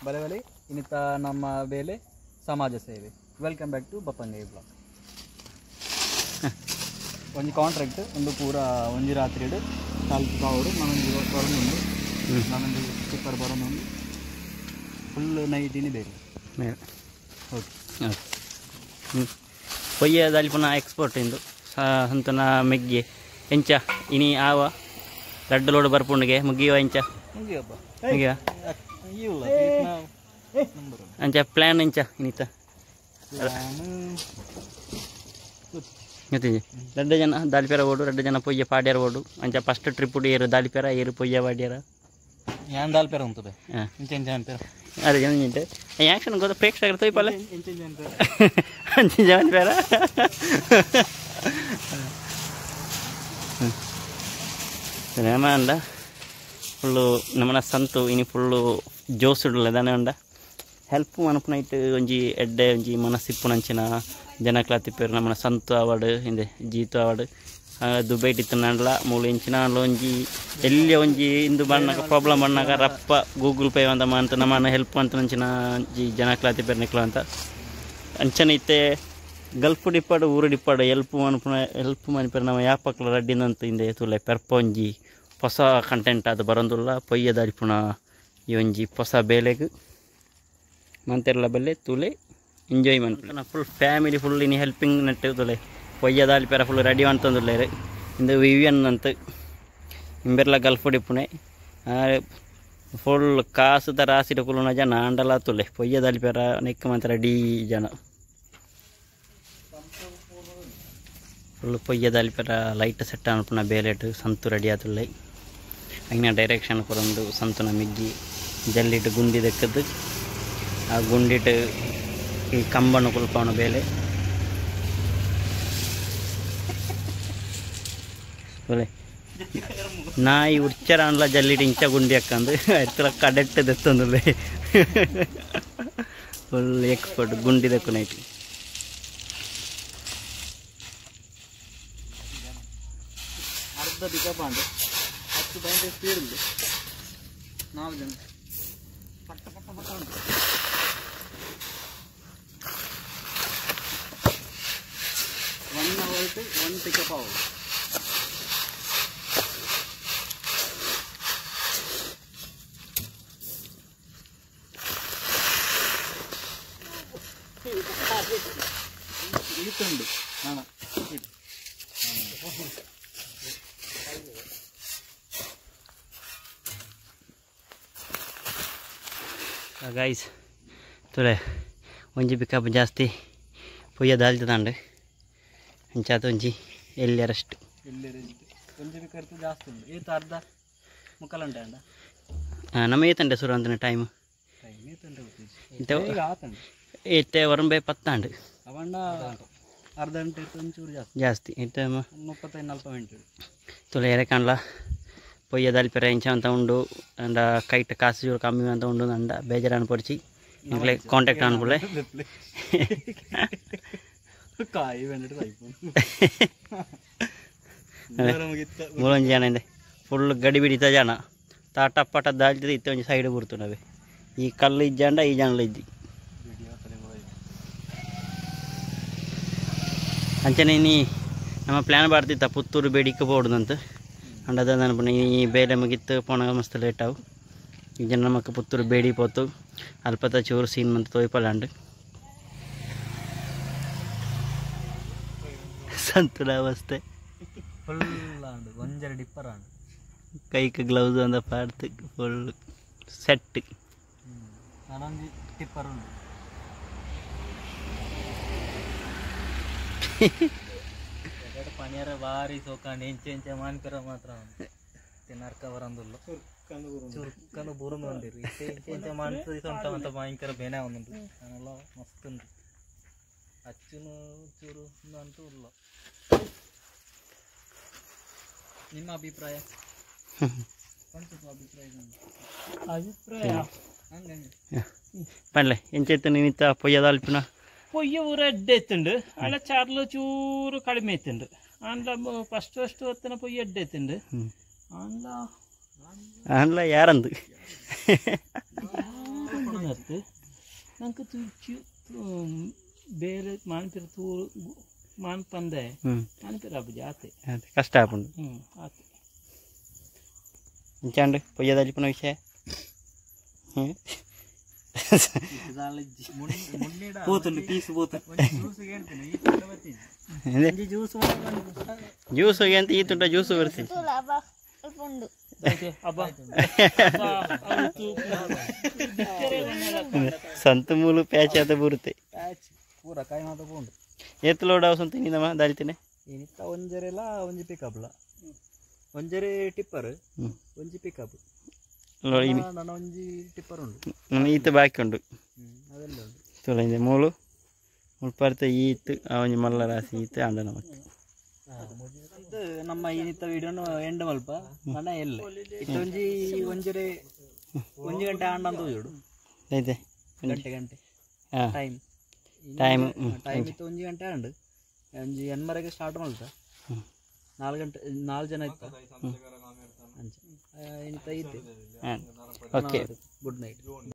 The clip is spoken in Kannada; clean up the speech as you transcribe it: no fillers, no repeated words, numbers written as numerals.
ಬಲೆ ಬಲೆ ಇನ್ನಿತ ನಮ್ಮ ಬೇಲೆ ಸಮಾಜ ಸೇವೆ. ವೆಲ್ಕಮ್ ಬ್ಯಾಕ್ ಟು ಬಪ್ಪಂಗೈ ಬ್ಲಾಗ್. ಒಂದು ಕಾಂಟ್ರಾಕ್ಟ್ ಒಂದು ಪೂರ ಒಂಜಿ ರಾತ್ರಿ ನಾಲ್ಕು ಕಾವಡು ನಾನೊಂದು ಬರೋದು ನಾನೊಂದು ಸೂಪರ್ ಬರೋದು ಫುಲ್ ನೈಟಿನಿ ಬೇರೆ ಓಕೆ పొయ్యి దాల్పున ఎక్స్పోర్ట్ ఇందు అంతన మెగ్గి ఎంచ ఇని ఆవ లడ్డులోడు బర్పుండిಗೆ ముగ్గివ ఎంచ ముగ్గివ అంచ ప్లాన్ ఎంచ ఇనిత గతి రెడ్డు జನ దాల్పేర ఓడు రెడ్డు జನ పొయ్యి పాడ్యార ఓడు అంచ ఫస్ట్ ట్రిప్ ఏరు దాల్పేర ఏరు పొయ్య పాడ్యార ഞാൻ താല്പര്യം ఉంటుంది అదే ఏంటంటే యాక్షన్ కొంత ప్రేక్షకులు తోయిపాలే అంచు జవన్ పేర ఏమా అండ ఫుల్ నమ్మన సంతు ఇని ఫుల్ జోసుడు లేదానే ఉండ ಹೆಲ್ಪ್ ಮನಪನೈಟ್ ಒಂಜಿ ಎಡ್ಡೆ ಒಂಜಿ ಮನಸ್ಸಿಪ್ಪುನಂಚಿನ ಜನಕ್ಲ ತಿಪ್ಪೇರು ನಮ್ಮನ ಸಂತು ಅವಾರ್ಡ್ ಹಿಂದೆ ಜೀತು ಅವಾರ್ಡ್ ದುಬೈಟ್ ಇತ್ತುಂಡ್ಲ ಮೂಲು ಇಂಚಿನಾಲು ಒಂಜಿ ಎಲ್ಲಿ ಒಂಜಿ ಇಂದು ಬಣ್ಣಗ ಪ್ರಾಬ್ಲಮ್ ಬಣ್ಣಾಗ ರಪ್ಪ ಗೂಗಲ್ ಪೇ ಅಂತ ಅಂತ ನಮ್ಮನ್ನ ಹೆಲ್ಪ್ ಅಂತ ನಂಚಿನ ಜಿ ಜನಕ್ಲ ತಿಪ್ಪೇರು ನಿಕ್ಲ ಅಂತ ಅಂಚನೆ ಇತ್ತೆ ಗಲ್ಫ್ ಡಿಪ್ಪಾಡು ಊರು ಡಿಪ್ಪಾಡು ಹೆಲ್ಪ್ ಮನಿಪೇರು ನಮ್ಮ ಯಾಪಕ್ಲ ರಡ್ಡಿನಂತ ಹಿಂದೆ ತುಲೆ ಪೆರ್ಪ ಒಂಜಿ ಹೊಸ ಕಂಟೆಂಟ್ ಅದು ಬರೋದಿಲ್ಲ ಪೊಯ್ಯ ದಾರಿಪುಣ ಈ ಒಂಜಿ ಹೊಸ ಬೇಲೆಗ್ ಮಂತೆರ್ಲ ಬಲ್ಲೆ ತುಲೆ ಎಂಜಾಯ್ ಮನ್ಪುನ ಫುಲ್ ಫ್ಯಾಮಿಲಿ ಫುಲ್ ಇನಿ ಹೆಲ್ಪಿಂಗ್ ನೆಟ್ಟು ತುಲೆ పొయ్య దాలిపేర ఫుల్ రెడీ అంటుందిలేరు ఇందు వివియన్ అంత ఇంబెర్ల గల్ఫ్ డిప్పునే ఫుల్ కాసు రాసిడ ఫుల్ జನ ಅಂಡಲ ತುಲೆ పొయ్య దాలిపేర నెక్క మంత రెడీ జನ ಫುಲ್ పొయ్య దాలిపేర ಲೈಟ್ ಸೆಟ್ ಅನ್ಪುನ ಬೇಲೆಟ್ ಸಂತು ರೆಡಿ ಆತುಲ್ಲೆ ಅಗ್ನ ಡೈರೆಕ್ಷನ್ ಕೊರೊಂದು ಸಂತುನ ಮಿಗ್ಗಿ ಜಲ್ಲಿಟ್ಟು ಗುಂಡಿ ದೆಕ್ಕದು ಆ ಗುಂಡಿಟ್ ಈ ಕಂಬಣ್ಣು ಕುಲ್ಪವನ ಬೇಲೆ बोले नाई उच्चर आणला जल्ली इंच गुंडी अक्कंद इतला कडेक्ट दत्तंदुले फुल एक्सपर्ट गुंडी दक्कुनैति ಅರ್ಧ ಪಿಕಪ್ ಅಂಡ್ 10 ಪಾಯಿಂಟ್ ಸ್ಪೀಡ್ ಉಂಟು 4 ಜನ ಪಟ್ಟ ಪಟ್ಟ ಪಟ್ಟ ಉಂಟು 1 hour to 1 pickup hour ಇತ್ತುಂಡು ನಾನು ಗೈಸ್ ತುಲೆ ಒಂಜಿ ಪಿಕಪ್ ಜಾಸ್ತಿ ಪೊಯ್ಯ ದಾಲ್ತದಂಡು ಅಂಚಾತ ಒಂಜಿ ಎಲ್ಲೆರಸ್ಟ್ ಒಂಜಿ ಪಿಕಪ್ ಜಾಸ್ತಿ ಉಂಟು ಏತ ಅರ್ಧ ಮುಕ್ಕಲಂಟೆ ಅಂಡ ನಮ್ಮ ಏತಂಡೆ ಸುರು ಅಂದನ ಟೈಮ್ ಏತೆ ವರಂಬೆ 10 ಅಂಡು ಅವಣ್ಣ ಅರ್ಧ ಗಂಟೆ ಒಂಚೂರು ಜಾಸ್ತಿ ಇತ್ತೆ 35-40 ಮಿನಿಟ್ ತುಲೆ ಎರೆ ಕಾಣ್ಲ పొయ్య దాలిపేర ఇంచ అంత ఉండు అండ్ కైట్ కాసు చూడు కమ్మి అంత ఉండు అండ బేజరాని పొడిచి ఇంట్లో కాంటాక్ట్ అనుకోలే ಮೂಲೊಂಜಿ ಜನ ಇದೆ ಫುಲ್ ಗಡಿ ಬಿಡಿತ ಜನ ತಾಟ ಪಟ ದಾಲ್ತಿದೆ ಇತ್ತೆ ಒಂಜಿ ಸೈಡ್ ಬುರ್ತುನವೆ ಈ ಕಲ್ಲು ಇಜ್ಜಂಡ ಈ ಜನಲ ಇದ್ದಿ ಅಂಚನೆ ನೀ ನಮ್ಮ ಪ್ಲ್ಯಾನ್ ಬಾಡ್ತಿತ್ತ ಪುತ್ತೂರು ಬೇಡಿಕೆ ಬೋಡುದಂತ ಅಂಡ್ ಅದ ಅನ್ಪುಣ ಈ ಬೇಲೆ ಮುಗಿತ್ತು ಪೋಣ ಮಸ್ತ್ ಲೇಟ್ ಅವು ಈ ಜನ ನಮಕ್ ಪುತ್ತೂರು ಬೇಡಿ ಪೋತು ಅಲ್ಪತ ಚೂರು ಸೀನ್ ಮಂತ್ ತೋಯ್ಪಲ್ಲಾಂಡ್ ಸಂತುಲ ಅವಸ್ಥೆ ಫುಲ್ ಆಂಡ್ ಒಂಜರ ಡಿಪ್ಪರ್ ಆಂಡ್ ಕೈಕ್ ಗ್ಲೌಸ್ ಅಂದ ಪಾಡ್ತು ಫುಲ್ ಸೆಟ್ ನಾನೊಂದು ಟಿಪ್ಪರ್ ಉಂಟು ಪನಿಯರ ಭಾರಿ ಸೋಕಾಂಡ್ ಎಂಚೆ ಎಂಚೆ ಮಾನ್ಕರ ಮಾತ್ರ ನರ್ಕ ಬರಂದುಲ್ಲ ಚುರ್ಕನು ಬುರುಂದು ಬಂದಿರಿ ಎಂಚೆ ಎಂಚೆ ಮಾನ್ಸ ಸೊಂಟ ಭಯಂಕರ ಬೇನೆ ಒಂದುಂಟು ನಾನೆಲ್ಲ ಮಸ್ತ್ ಉಂಟು ಅಚ್ಚುನು ಚೂರು ಅಂತೂ ಇಲ್ಲ ನಿಮ್ಮ ಅಭಿಪ್ರಾಯ ಅಭಿಪ್ರಾಯ ಹಂಗಂಗೆ ಪಂಡ್ಲೆ ಎಂಚೆತ್ತು ನಿಮಿತ್ತ ಪೊಯ್ಯದಾಲ್ಪಿನ పొయ్యి ఊరెడ్డెత్తుండు అలా చార్లు చూరు కడిమె ఎత్తుండు అందులో ఫస్ట్ వస్తున్న పొయ్యి ఎడ్డెత్తుండు అందులో అందులో యారందు ಆಂದಿನತ್ತು ನಂಗೆ ಬೇರೆ ಮಾನ್ಪಿರ ತೂರು ಮಾನ್ಪಂದೆ ಮಾನ್ಪಿರ ಹಬ್ಬ ಜಾತೆ ಕಷ್ಟ ಆಪುಂಡು ಆತೆ ಇಂಚಾಂಡು ಪೊಯ್ಯದಲ್ಲಿಪುನ ವಿಷಯ పోతుంది పీసు పోతుంది ಜ್ಯೂಸ್ ಎಂತ ಈತುಂಟ ಜ್ಯೂಸ್ ಬರ್ತೀನಿ ಸಂತ ಮೂಲು ಪ್ಯಾಚ್ ಆತ ಬರುತ್ತೆ ಪೂರ ಕಾಯಿ ಮಾತ ಪೋಂಡು ಎತ್ತು ಲೋಡ್ ಅವಸಂತ ನೀನಮ್ಮ ದಾರಿತೇನೆ ಏನಿತ್ತ ಒಂಜರೆಲ್ಲ ಒಂಜಿ ಪಿಕಪ್ಲ ಒಂಜರೆ ಟಿಪ್ಪರ್ ಒಂಜಿ ಪಿಕಪ್ ನನ್ನ ಒಂಜಿ ಟಿಪ್ಪರ್ ಉಂಡು ನನ್ನ ಈತ ಬಾಕಿ ಉಂಡು ಅದೆಲ್ಲ ಉಂಡು ತುಳಿಂದೆ ಮೂಳು ಮುಳ್ಪರ್ತ ಈತು ಅವನಿ ಮಲ್ಲ ರಾಸಿ ಈತು ಅಂಡನ ಮತ್ತೆ ಇದು ನಮ್ಮ ಈನಿತ್ತ ವಿಡಿಯೋನು ಎಂಡ್ ಮಲ್ಪ ನನ್ನ ಎಲ್ಲ ಇತ್ತು ಒಂಜರೆ ಒಂಜಿ ಗಂಟೆ ಆಂಡ ಅಂತ ಹೋಜೋಡು ಐತೆ ಗಂಟೆ ಹಾಂ ಟೈಮ್ ಟೈಮ್ ಇತ್ತು ಒಂಜಿ ಗಂಟೆ ಆಂಡು ಒಂಜಿ ಎನ್ಮರೆಗೆ ಸ್ಟಾರ್ಟ್ ಮಲ್ತ 4 ಗಂಟೆ 4 ಜನ ಇತ್ತ ಅಂಚೆ ಇಂತ ಇದ್ದೆ ಓಕೆ ಗುಡ್ ನೈಟ್.